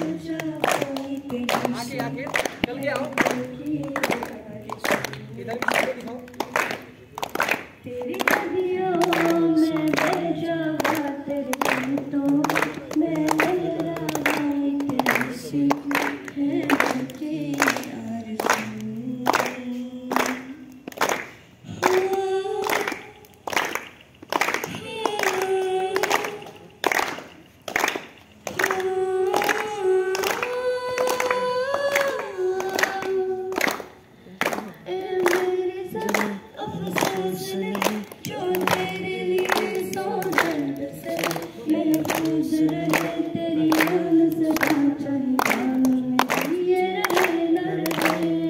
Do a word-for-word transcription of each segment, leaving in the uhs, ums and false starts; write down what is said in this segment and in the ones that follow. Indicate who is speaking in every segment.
Speaker 1: आगे आगे चल के आओ, इधर भी चल के दिखाओ।
Speaker 2: तेरी नदियों में बह जावा तेरे बिन तो मैं लहराऊं कैसे है मुझे आरज़ू। जो तेरे लिए सौ दर्द से महफूज रहे तेरी आन सदा चाहे जानो में ये रहे न रहे।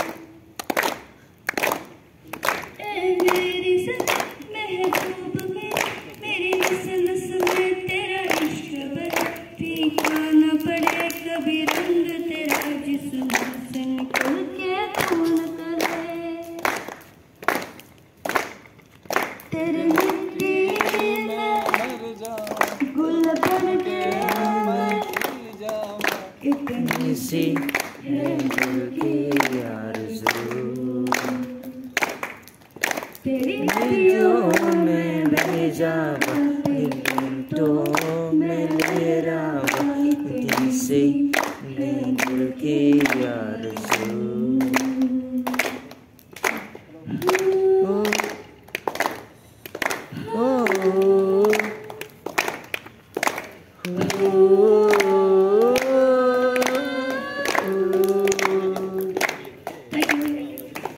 Speaker 2: ए मेरी ज़िंदगी महबूब में मेरी नस नस में तेरा इश्क बस फीका न पड़े कभी रंग तेरा जिस्म से निकल के खून करे। तेरे मिट्टी में गुल बन के इतनी सी है दिल की आरज़ू। तेरी नदियों में बह जावा